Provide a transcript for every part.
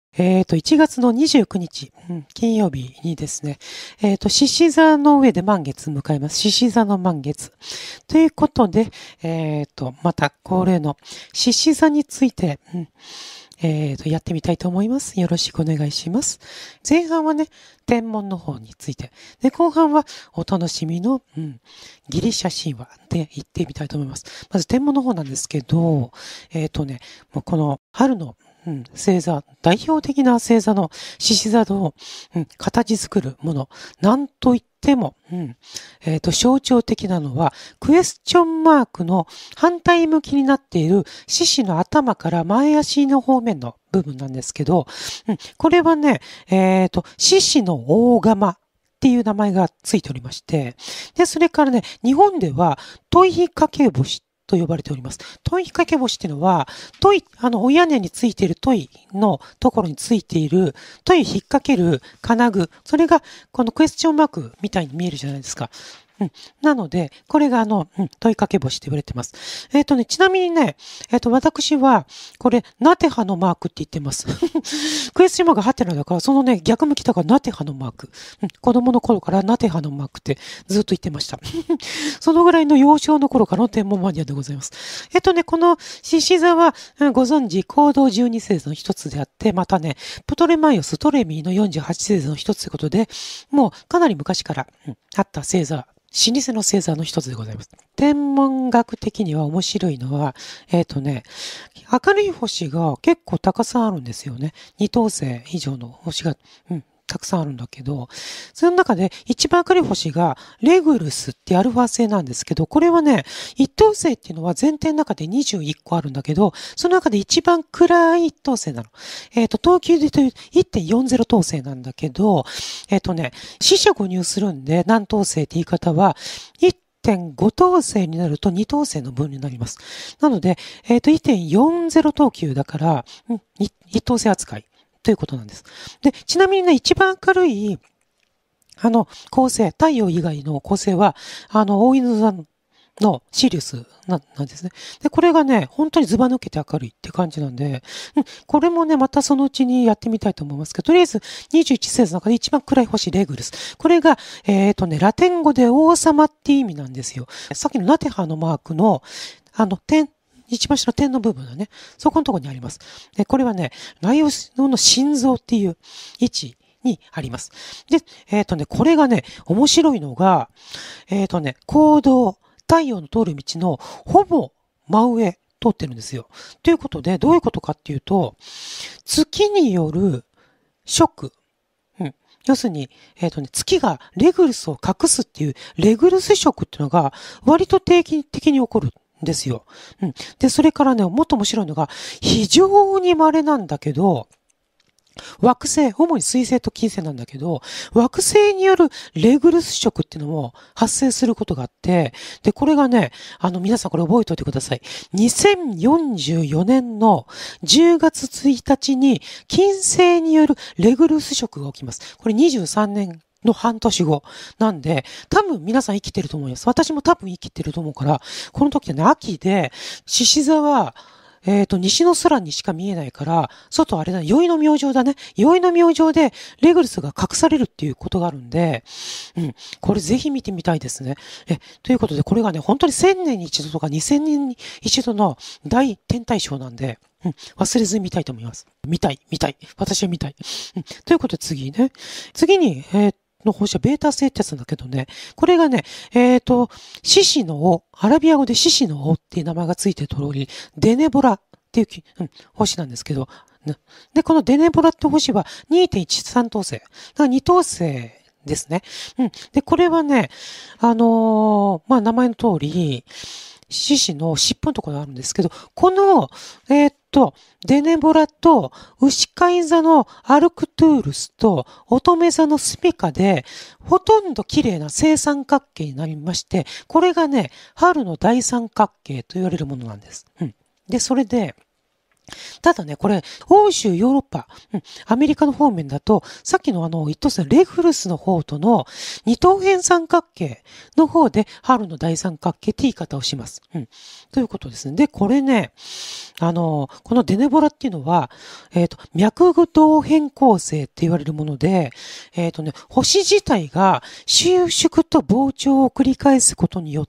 1月の29日、金曜日にですね、獅子座の上で満月迎えます。獅子座の満月。ということで、また恒例の獅子座について、やってみたいと思います。よろしくお願いします。前半はね、天文の方について。で、後半はお楽しみの、ギリシャ神話で行ってみたいと思います。まず天文の方なんですけど、もうこの春の星座、代表的な星座の獅子座の、形作るもの、なんといっても、象徴的なのは、クエスチョンマークの反対向きになっている獅子の頭から前足の方面の部分なんですけど、これはね、獅子の大釜っていう名前がついておりまして、で、それからね、日本では、問いかけ星と呼ばれております。問いかけ星っていうのは、お屋根についている問いのところについている、問い引っ掛ける金具、それがこのクエスチョンマークみたいに見えるじゃないですか。なので、これが問いかけ星って言われてます。ちなみにね、私は、これ、ナテハのマークって言ってます。クエスチョンマークハテナだから、そのね、逆向きだからナテハのマーク。子供の頃からナテハのマークってずっと言ってました。そのぐらいの幼少の頃からの天文マニアでございます。この獅子座は、ご存知、行動12星座の一つであって、またね、プトレマイオス、トレミーの48星座の一つということで、もうかなり昔から、あった星座、老舗の星座の一つでございます。天文学的には面白いのは、明るい星が結構たくさんあるんですよね。二等星以上の星が、たくさんあるんだけど、その中で一番明るい星がレグルスってアルファ星なんですけど、これはね、一等星っていうのは全体の中で21個あるんだけど、その中で一番暗い一等星なの。等級で言うと1.40等星なんだけど、四捨五入するんで、何等星って言い方は、1.5等星になると2等星の分になります。なので、1.40等級だから、1等星扱い。ということなんです。で、ちなみにね、一番明るい、恒星、太陽以外の恒星は、大犬座のシリウスなんですね。で、これがね、本当にズバ抜けて明るいって感じなんで、これもね、またそのうちにやってみたいと思いますけど、とりあえず21星座の中で一番暗い星、レグルス。これが、ラテン語で王様って意味なんですよ。さっきのナテハのマークの、一番下の点の部分だね。そこのところにあります。で、これはね、ライオスの心臓っていう位置にあります。で、これがね、面白いのが、行動、太陽の通る道のほぼ真上通ってるんですよ。ということで、どういうことかっていうと、月によるショック。要するに、月がレグルスを隠すっていう、レグルスショックっていうのが、割と定期的に起こる。ですよ。で、それからね、もっと面白いのが、非常に稀なんだけど、惑星、主に水星と金星なんだけど、惑星によるレグルス食っていうのも発生することがあって、で、これがね、皆さんこれ覚えておいてください。2044年の10月1日に金星によるレグルス食が起きます。これ23年の半年後なんで、多分皆さん生きてると思います。私も多分生きてると思うから、この時はね、秋で、獅子座は、西の空にしか見えないから、外あれだ、宵の明星だね。宵の明星で、レグルスが隠されるっていうことがあるんで、これぜひ見てみたいですね。ということで、これがね、本当に1000年に一度とか2000年に一度の大天体ショーなんで、忘れずに見たいと思います。見たい。私は見たい。ということで次ね。次に、の星はベータ星ってやつなんだけどね。これがね、獅子の尾、アラビア語で獅子の尾っていう名前がついてる通り、デネボラっていう、星なんですけど、で、このデネボラって星は2.13等星。だから2等星ですね。で、これはね、名前の通り、獅子の尻尾のところにあるんですけど、この、デネボラと牛飼い座のアルクトゥールスと乙女座のスミカで、ほとんど綺麗な正三角形になりまして、これがね、春の大三角形と言われるものなんです。で、それで、 ただね、これ、欧州、ヨーロッパ、アメリカの方面だと、さっきの一等星レグルスの方との二等辺三角形の方で、春の大三角形って言い方をします。ということですね。で、これね、このデネボラっていうのは、脈動変更星って言われるもので、星自体が収縮と膨張を繰り返すことによって、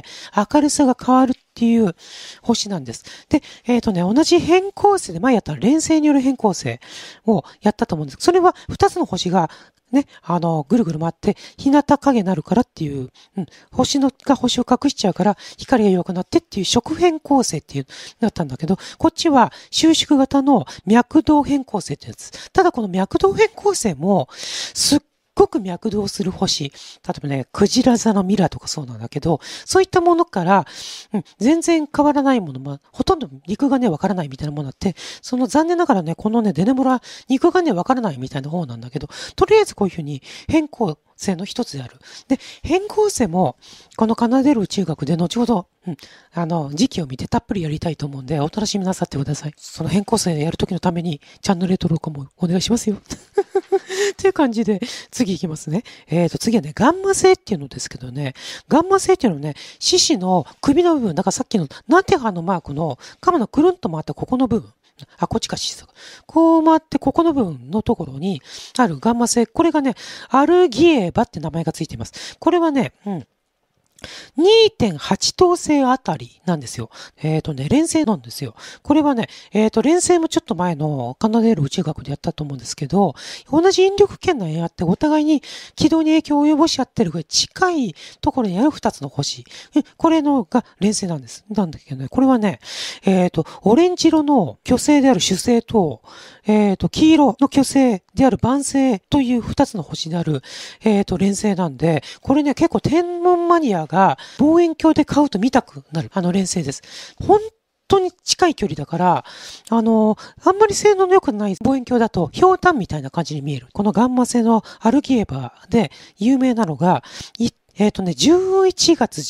明るさが変わるっていう星なんです。で、同じ変更星で前やった連星による変更星をやったと思うんです。それは2つの星がね、ぐるぐる回って、日向影になるからっていう、星を隠しちゃうから、光が弱くなってっていう色変更星っていう、なったんだけど、こっちは収縮型の脈動変更星ってやつ。ただこの脈動変更星も、すっごく脈動する星。例えばね、クジラ座のミラーとかそうなんだけど、そういったものから、全然変わらないもの、ほとんど肉がね、わからないみたいなものだって、その残念ながらね、このね、デネモラ、肉がね、わからないみたいな方なんだけど、とりあえずこういうふうに変更星の一つである。で、変更星も、この奏でる宇宙学で後ほど、時期を見てたっぷりやりたいと思うんで、お楽しみなさってください。その変更星やるときのために、チャンネル登録もお願いしますよ。っていう感じで、次行きますね。次はね、ガンマ星っていうのですけどね、ガンマ星っていうのはね、獅子の首の部分、だからさっきのナテハのマークの、カマのくるんと回ったここの部分。こっちか獅子。こう回って、ここの部分のところにあるガンマ星。これがね、アルギエバって名前がついています。これはね、2.8 等星あたりなんですよ。連星なんですよ。これはね、連星もちょっと前の奏でる宇宙学でやったと思うんですけど、同じ引力圏内にあって、お互いに軌道に影響を及ぼし合ってるぐらい近いところにある2つの星。これのが連星なんです。なんだけどね、これはね、オレンジ色の巨星である主星と、黄色の巨星である晩星という2つの星である、連星なんで、これね、結構天文マニアが望遠鏡で買うと見たくなる、連星です。本当に近い距離だから、あんまり性能の良くない望遠鏡だと、氷炭みたいな感じに見える。このガンマ星のアルギエバで有名なのが、11月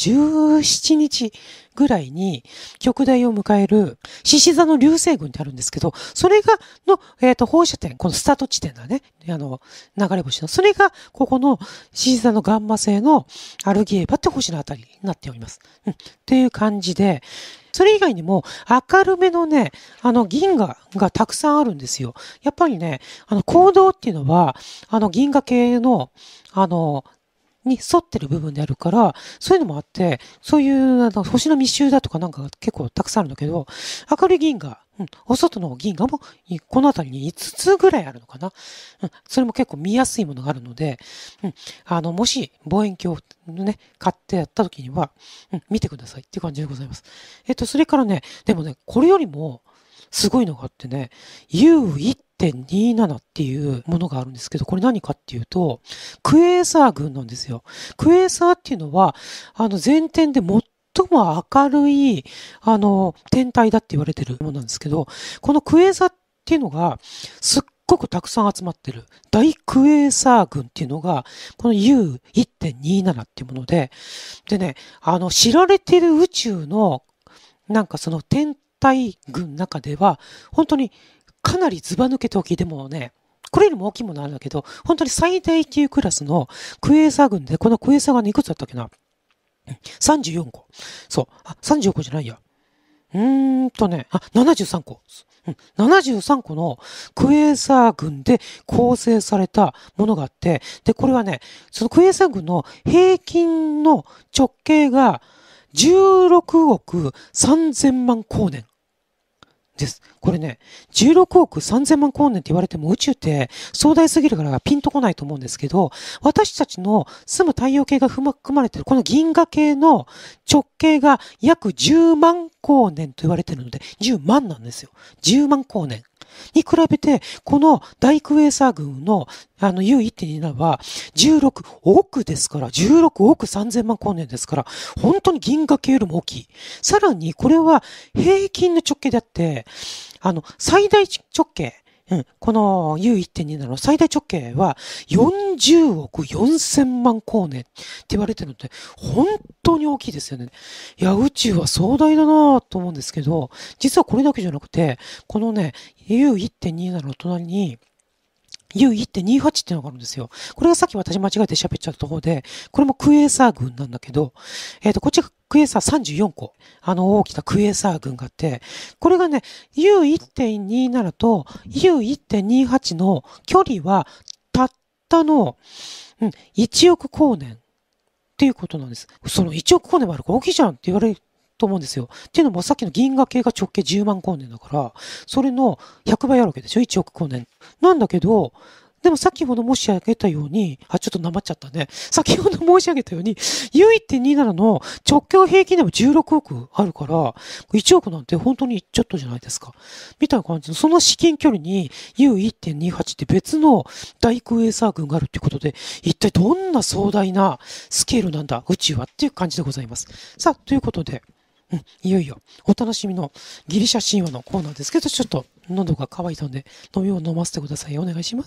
17日ぐらいに極大を迎える獅子座の流星群ってあるんですけど、それが放射点、このスタート地点だね。流れ星の。それが、ここの獅子座のガンマ星のアルギエバって星のあたりになっております。っていう感じで、それ以外にも明るめのね、銀河がたくさんあるんですよ。やっぱりね、光道っていうのは、銀河系の、に沿ってる部分であるから、そういうのもあって、そういう星の密集だとかなんかが結構たくさんあるんだけど、明るい銀河、お外の銀河もこの辺りに5つぐらいあるのかな。それも結構見やすいものがあるので、もし望遠鏡をね、買ってやった時には、見てくださいっていう感じでございます。それからね、でもね、これよりもすごいのがあってね、U1.27 っていうものがあるんですけど、これ何かっていうと、クエーサー群なんですよ。クエーサーっていうのは、全天で最も明るい、天体だって言われてるものなんですけど、このクエーサーっていうのが、すっごくたくさん集まってる大クエーサー群っていうのが、この U1.27 っていうもので、でね、知られている宇宙の、なんかその天体群の中では、本当にかなりズバ抜けて大きい。でもね、これよりも大きいものあるんだけど、本当に最大級クラスのクエーサー群で、このクエーサーがいくつだったっけな ?34 個。そう。34個じゃないや。73個。73個のクエーサー群で構成されたものがあって、で、これはね、そのクエーサー群の平均の直径が16億3000万光年。です。これね、16億3000万光年って言われても宇宙って壮大すぎるからピンとこないと思うんですけど、私たちの住む太陽系が含まれているこの銀河系の直径が約10万光年と言われているので、10万なんですよ。10万光年。に比べて、この大クエーサー群のU1.27 は16億ですから、16億3000万光年ですから、本当に銀河系よりも大きい。さらに、これは平均の直径であって、最大直径、 この U1.27 の最大直径は40億4000万光年って言われてるので、本当に大きいですよね。いや、宇宙は壮大だなぁと思うんですけど、実はこれだけじゃなくて、このね、U1.27 の隣に、U1.28 っていうのがあるんですよ。これがさっき私間違えて喋っちゃったところで、これもクエーサー群なんだけど、こっちがクエーサー34個、大きなクエーサー群があって、これがね、U1.27 と U1.28 の距離は、たったの、1億光年っていうことなんです。その1億光年もあるから大きいじゃんって言われると思うんですよ。っていうのもさっきの銀河系が直径10万光年だから、それの100倍あるわけでしょ ?1 億光年。なんだけど、でもさっきほど申し上げたように、ちょっとなまっちゃったね。先ほど申し上げたように、U1.27 の直径平均でも16億あるから、1億なんて本当にちょっとじゃないですか。みたいな感じの、その至近距離に U1.28 って別の大クエーサー群があるっていうことで、一体どんな壮大なスケールなんだ、宇宙はっていう感じでございます。さあ、ということで、いよいよお楽しみのギリシャ神話のコーナーですけど、ちょっと喉が渇いたので飲み物飲ませてください。お願いします。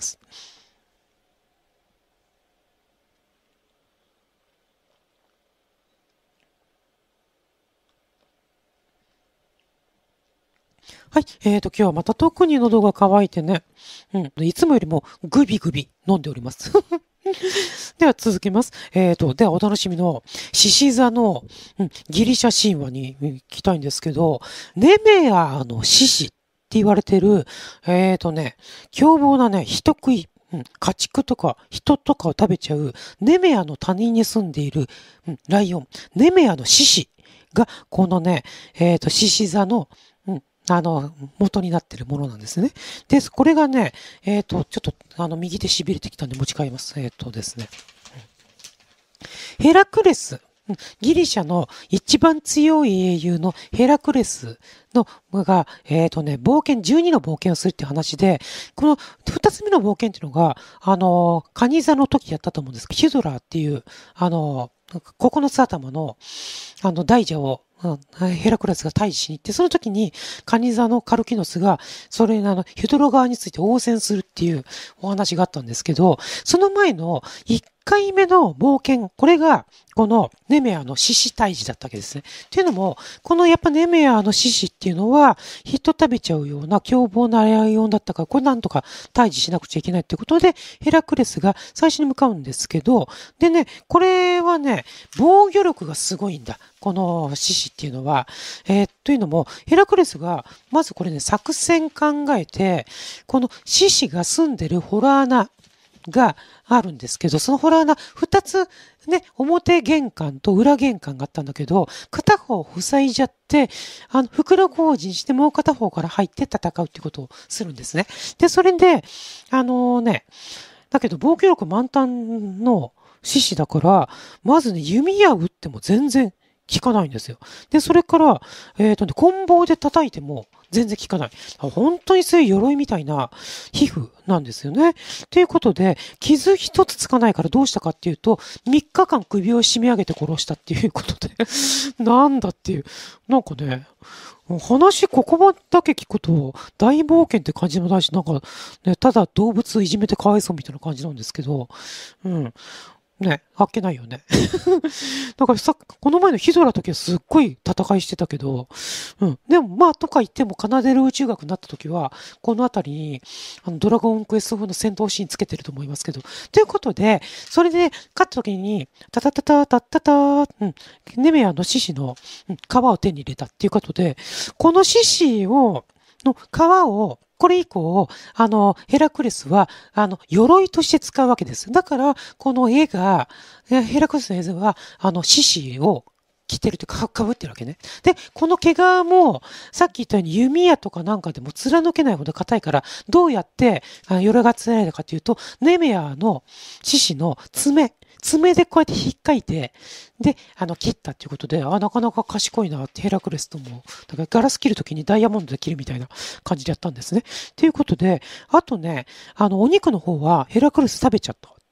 はい。今日はまた特に喉が渇いてね。いつもよりもグビグビ飲んでおります。では続けます。ではお楽しみの獅子座の、ギリシャ神話に行きたいんですけど、ネメアの獅子って言われてる、凶暴なね、人食い、家畜とか人とかを食べちゃうネメアの谷に住んでいる、ライオン、ネメアの獅子が、このね、獅子座の、元になってるものなんですね。で、これがね、ちょっと、右手痺れてきたんで持ち帰ります。ですね。ヘラクレス。ギリシャの一番強い英雄のヘラクレスのが、冒険、12の冒険をするっていう話で、この2つ目の冒険っていうのが、カニ座の時やったと思うんですけど、ヒュドラーっていう、9つ頭の、大蛇を、ヘラクレスが退治しに行って、その時にカニ座のカルキノスが、それにヒュドロ側について応戦するっていうお話があったんですけど、その前の1回目の冒険、これが、このネメアの獅子退治だったわけですね。っていうのも、このやっぱネメアの獅子っていうのは、人食べちゃうような凶暴なライオンだったから、これなんとか退治しなくちゃいけないっていうことで、ヘラクレスが最初に向かうんですけど、でね、これはね、防御力がすごいんだ。この獅子っていうのは。というのも、ヘラクレスが、まずこれね、作戦考えて、この獅子が住んでるホラー穴があるんですけど、そのホラー穴、二つね、表玄関と裏玄関があったんだけど、片方を塞いじゃって、袋小路にしてもう片方から入って戦うっていうことをするんですね。で、それで、だけど防御力満タンの獅子だから、まずね、弓矢撃っても全然効かないんですよ。で、それから、棍棒で叩いても全然効かない。本当にそういう鎧みたいな皮膚なんですよね。ということで、傷一つつかないからどうしたかっていうと、3日間首を締め上げて殺したっていうことでなんだっていう。なんかね、話ここまでだけ聞くと大冒険って感じもないし、なんかね、ただ動物いじめてかわいそうみたいな感じなんですけど、ね、あっけないよね。だからさ、この前のヒドラの時はすっごい戦いしてたけど、でもまあとか言っても奏でる宇宙学になった時は、このあたりに、ドラゴンクエスト風の戦闘シーンつけてると思いますけど、ということで、それで勝った時に、タタタタタタタ、ネメアの獅子の、皮を手に入れたっていうことで、この獅子の皮を、これ以降、ヘラクレスは、鎧として使うわけです。だから、この絵が、ヘラクレスの絵は、獅子を着てるというか、被ってるわけね。で、この毛皮も、さっき言ったように弓矢とかなんかでも貫けないほど硬いから、どうやって、鎧が貫いたかというと、ネメアの獅子の爪でこうやって引っかいて、で、切ったっていうことで、なかなか賢いなってヘラクレスとも、だからガラス切るときにダイヤモンドで切るみたいな感じでやったんですね。ということで、あとね、お肉の方はヘラクレス食べちゃったっ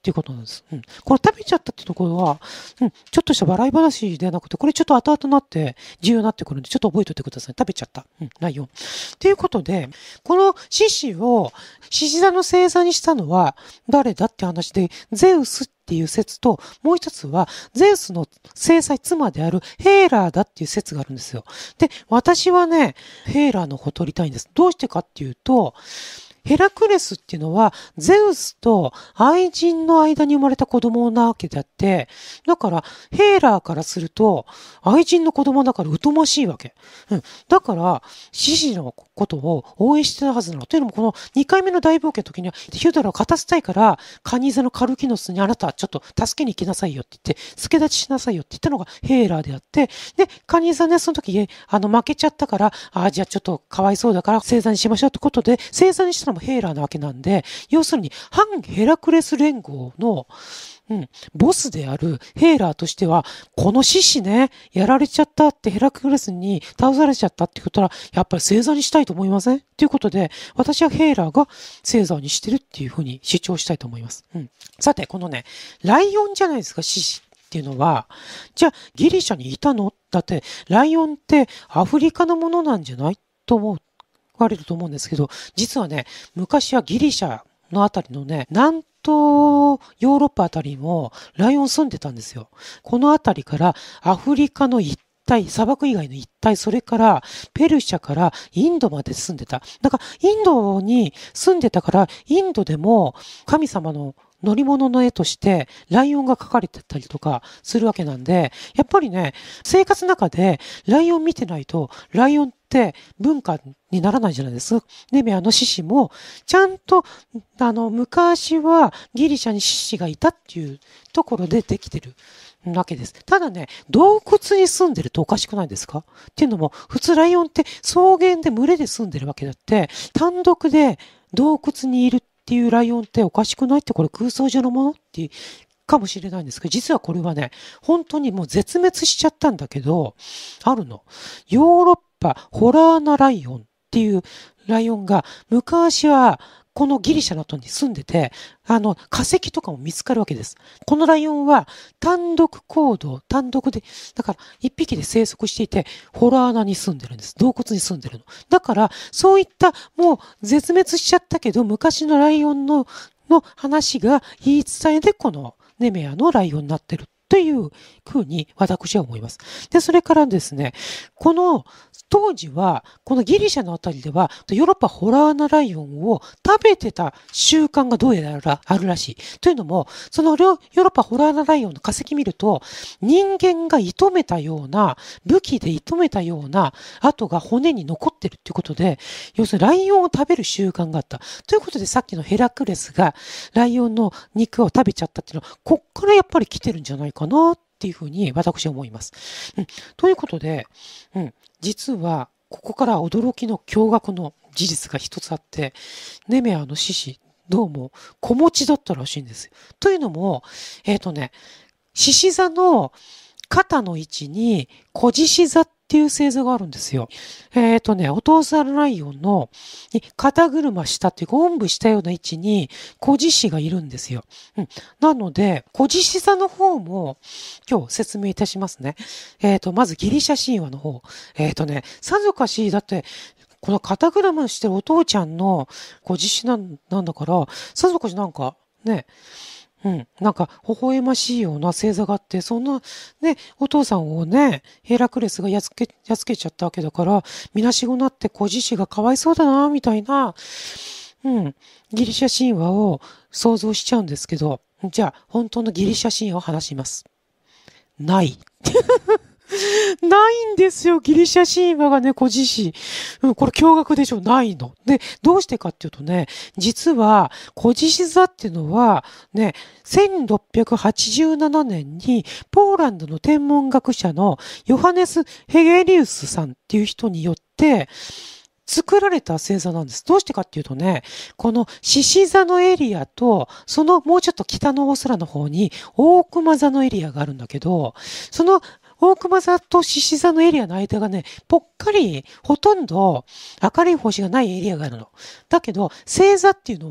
っていうことなんです。この食べちゃったってところは、ちょっとした笑い話ではなくて、これちょっと後々になって重要になってくるんで、ちょっと覚えておいてください。食べちゃった。ライオン。ということで、この獅子を獅子座の星座にしたのは誰だって話で、ゼウスっていう説と、もう一つは、ゼウスの正妻であるヘーラーだっていう説があるんですよ。で、私はね、ヘーラーの方を取りたいんです。どうしてかっていうと、ヘラクレスっていうのは、ゼウスと愛人の間に生まれた子供なわけであって、だから、ヘーラーからすると、愛人の子供だから疎ましいわけ。だから、獅子のことを応援してたはずなの。というのも、この2回目の大冒険の時には、ヒューダラを勝たせたいから、カニ座のカルキノスにあなた、ちょっと助けに行きなさいよって言って、助立ちしなさいよって言ったのがヘーラーであって、で、カニ座ね、その時、負けちゃったから、じゃあちょっとかわいそうだから、星座にしましょうってことで、星座にしたのもヘーラーなわけなんで、要するに、反ヘラクレス連合の、ボスであるヘーラーとしては、この獅子ね、やられちゃったってヘラクレスに倒されちゃったってことは、やっぱり星座にしたいと思いませんということで、私はヘーラーが星座にしてるっていうふうに主張したいと思います。さて、このね、ライオンじゃないですか、獅子っていうのは。じゃあ、ギリシャにいたのだって、ライオンってアフリカのものなんじゃないと思われると思うんですけど、実はね、昔はギリシャのあたりのね、南東ヨーロッパあたりもライオン住んでたんですよ。このあたりからアフリカの一帯、砂漠以外の一帯、それからペルシャからインドまで住んでた。だからインドに住んでたから、インドでも神様の乗り物の絵としてライオンが描かれてたりとかするわけなんで、やっぱりね、生活の中でライオン見てないと、ライオンって文化にならないじゃないですか。ネメアの獅子も、ちゃんと、昔はギリシャに獅子がいたっていうところでできてるわけです。ただね、洞窟に住んでるとおかしくないですかっていうのも、普通ライオンって草原で群れで住んでるわけだって、単独で洞窟にいるっていうライオンっておかしくないって、これ空想上のものってかもしれないんですけど、実はこれはね、本当にもう絶滅しちゃったんだけど、あるの。ヨーロッパホラーナライオンっていうライオンが、昔はこのギリシャの後に住んでて、化石とかも見つかるわけです。このライオンは単独行動、単独で、だから一匹で生息していて、ホラー穴に住んでるんです。洞窟に住んでるの。だから、そういったもう絶滅しちゃったけど、昔のライオンの話が言い伝えでこのネメアのライオンになってるというふうに私は思います。で、それからですね、この当時は、このギリシャのあたりでは、ヨーロッパホラーナライオンを食べてた習慣がどうやらあるらしい。というのも、そのヨーロッパホラーナライオンの化石見ると、人間が射止めたような、武器で射止めたような跡が骨に残ってるっていうことで、要するにライオンを食べる習慣があった。ということで、さっきのヘラクレスがライオンの肉を食べちゃったっていうのは、こっからやっぱり来てるんじゃないかなっていうふうに私は思います。ということで、実は、ここから驚きの驚愕の事実が一つあって、ネメアの獅子、どうも子持ちだったらしいんですよ。というのも、獅子座の肩の位置に子獅子座っていう星座があるんですよ。お父さんライオンの肩車したっていうか、おんぶしたような位置に子獅子がいるんですよ。なので、子獅子座の方も今日説明いたしますね。まずギリシャ神話の方。さぞかし、だって、この肩車してるお父ちゃんの子獅子なんだから、さぞかしなんかね、なんか、微笑ましいような星座があって、そんな、ね、お父さんをね、ヘラクレスがやっつけちゃったわけだから、みなしごなって子獅子がかわいそうだな、みたいな、ギリシャ神話を想像しちゃうんですけど、じゃあ、本当のギリシャ神話を話します。ない。ないんですよ、ギリシャ神話がね、子獅子。これ驚愕でしょ、ないの。で、どうしてかっていうとね、実は、子獅子座っていうのは、ね、1687年に、ポーランドの天文学者のヨハネス・ヘゲリウスさんっていう人によって、作られた星座なんです。どうしてかっていうとね、この獅子座のエリアと、そのもうちょっと北の大空の方に、大熊座のエリアがあるんだけど、その大熊座と獅子座のエリアの間がね、ぽっかりほとんど明るい星がないエリアがあるの。だけど、星座っていうのは、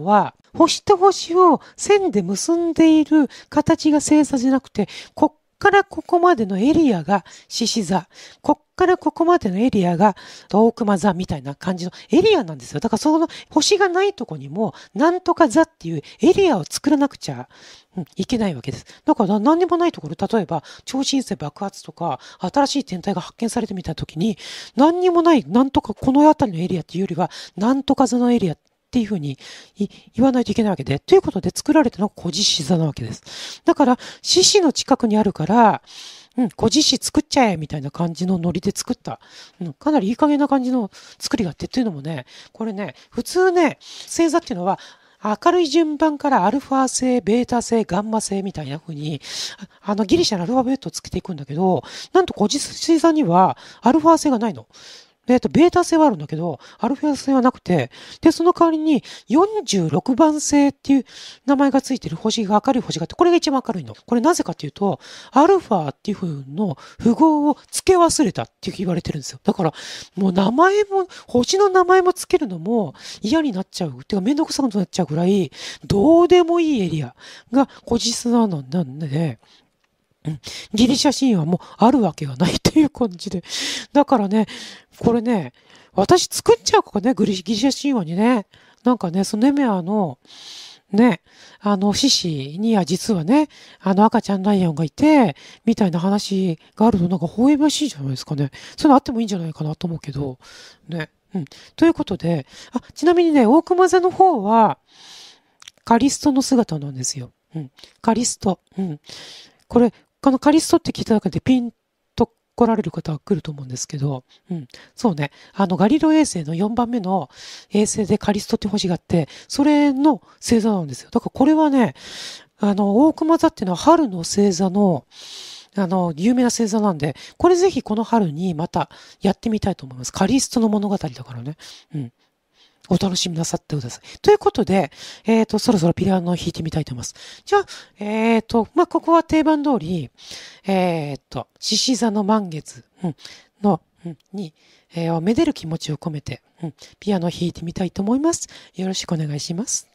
星と星を線で結んでいる形が星座じゃなくて、こっからここまでのエリアが獅子座。こっからここまでのエリアが大熊座みたいな感じのエリアなんですよ。だからその星がないとこにも、なんとか座っていうエリアを作らなくちゃ、いけないわけです。だから何にもないところ、例えば超新星爆発とか、新しい天体が発見されてみたときに、何にもない、なんとかこの辺りのエリアっていうよりは、なんとか座のエリアっていうふうに言わないといけないわけで、ということで作られたのが古事詩座なわけです。だから、獅子の近くにあるから、古事詩作っちゃえみたいな感じのノリで作った、かなりいい加減な感じの作りがあって、というのもね、これね、普通ね、星座っていうのは、明るい順番からアルファ星、ベータ星、ガンマ星みたいな風に、ギリシャのアルファベットをつけていくんだけど、なんと古事詩座にはアルファ星がないの。ベータ星はあるんだけど、アルファ星はなくて、で、その代わりに46番星っていう名前がついてる星が明るい星があって、これが一番明るいの。これなぜかっていうと、アルファっていう風の符号を付け忘れたって言われてるんですよ。だから、もう名前も、星の名前も付けるのも嫌になっちゃう。てか、めんどくさくなっちゃうぐらい、どうでもいいエリアが古事詩なんで、ギリシャ神話もあるわけがないっていう感じで。だからね、これね、私作っちゃうかね、ギリシャ神話にね。なんかね、そのね、ね、獅子には実はね、赤ちゃんライオンがいて、みたいな話があるとなんか微笑ましいじゃないですかね。そういうのあってもいいんじゃないかなと思うけど、ね。ということで、ちなみにね、大熊座の方は、カリストの姿なんですよ。カリスト。これ、このカリストって聞いただけでピンと来られる方は来ると思うんですけど、そうね。ガリレオ衛星の4番目の衛星でカリストって星があって、それの星座なんですよ。だからこれはね、大熊座っていうのは春の星座の、有名な星座なんで、これぜひこの春にまたやってみたいと思います。カリストの物語だからね。お楽しみなさってください。ということで、そろそろピアノを弾いてみたいと思います。じゃあ、ここは定番通り、獅子座の満月、に、めでる気持ちを込めて、ピアノを弾いてみたいと思います。よろしくお願いします。